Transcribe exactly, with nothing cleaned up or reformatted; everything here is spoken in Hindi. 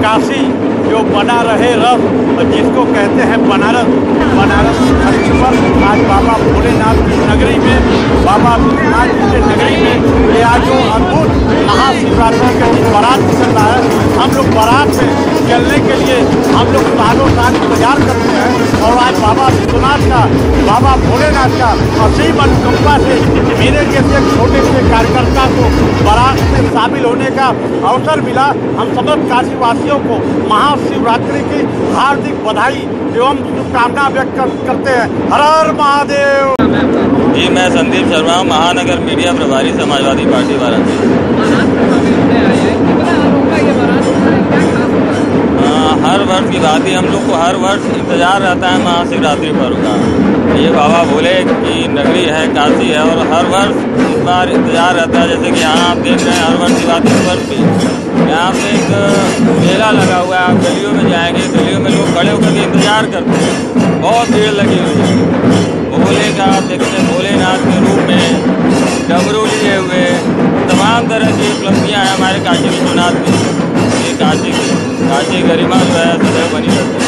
काशी जो बना रहे रस और जिसको कहते हैं बनारस, बनारस धरती पर आज बाबा भोलेनाथ की नगरी में, बाबा विश्वनाथ जी की नगरी में ये आज जो अद्भुत महाशिवरात्रि का दिन बारात निकल रहा है। हम लोग बारात में चलने के लिए हम लोग सालों साल इंतजार करते हैं और आज बाबा विश्वनाथ का, बाबा भोलेनाथ का असीम अनुकंपा से मेरे जैसे एक छोटे से कार्यकर्ता को बारात में शामिल होने का अवसर मिला। हम समस्त काशीवासियों को महाशिवरात्रि की हार्दिक बधाई एवं शुभकामना व्यक्त करते हैं। हर हर महादेव। जी, मैं संदीप शर्मा, महानगर मीडिया प्रभारी, समाजवादी पार्टी वाराणसी। हर वर्ष की बात ही, हम लोग को हर वर्ष इंतजार रहता है महाशिवरात्रि पर्व का। ये बाबा भोले की नगरी है, काशी है, और हर वर्ष इस बार इंतजार रहता है। जैसे कि यहाँ आप देख रहे हैं, हर वर्ष की बात इस वर्ष भी यहाँ पे एक मेला लगा हुआ है। आप गलियों में जाएंगे, गलियों में लोग खड़े होकर के इंतजार करते हैं, बहुत भीड़ लगी हुई है। भोले का आप देखते हैं, भोलेनाथ के रूप में डमरू लिए हुए, तमाम तरह की उपलब्धियाँ हैं हमारे काशी विश्वनाथ की। ये काशी की काशी गरिमा जो है सदैव बनी रहती है।